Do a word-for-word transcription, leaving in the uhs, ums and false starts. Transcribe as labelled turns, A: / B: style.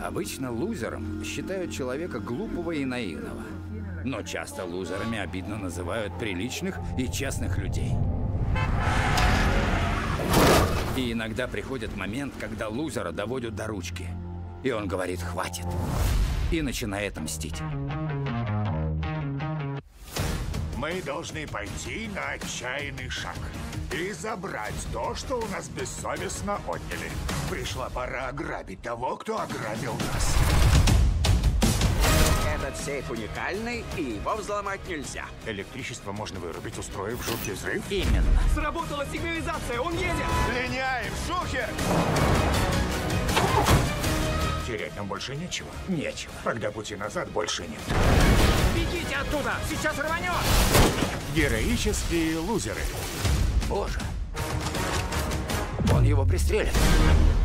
A: Обычно лузером считают человека глупого и наивного. Но часто лузерами обидно называют приличных и честных людей. И иногда приходит момент, когда лузера доводят до ручки. И он говорит «хватит». И начинает мстить.
B: Мы должны пойти на отчаянный шаг и забрать то, что у нас бессовестно отняли. Пришла пора ограбить того, кто ограбил нас.
C: Этот сейф уникальный, и его взломать нельзя.
B: Электричество можно вырубить, устроив жуткий взрыв.
A: Именно.
D: Сработала сигнализация, он едет!
B: Линяем, шухер! Терять нам больше нечего.
A: Нечего.
B: Тогда пути назад больше нет.
D: Бегите оттуда! Сейчас рванет!
B: Героические лузеры.
A: Боже. Он его пристрелит.